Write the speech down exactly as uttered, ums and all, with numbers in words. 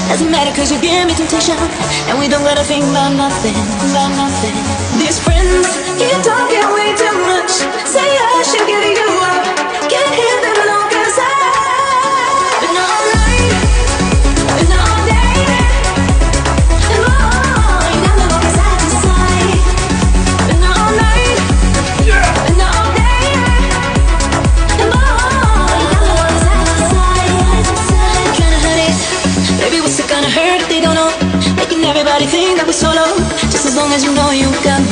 Doesn't matter cause you give me temptation, and we don't gotta think about nothing, about nothing. These friends keep talking way too much, say I should give you up, can't hear them alone cause I've been all night, been all day, and more, you got me walking side to side. Been all night, been all day, and more, you got me walking side to side. Tryna hurt it, baby, what's it gonna hurt if they don't know? Making everybody think that we're solo. Just as long as you know you got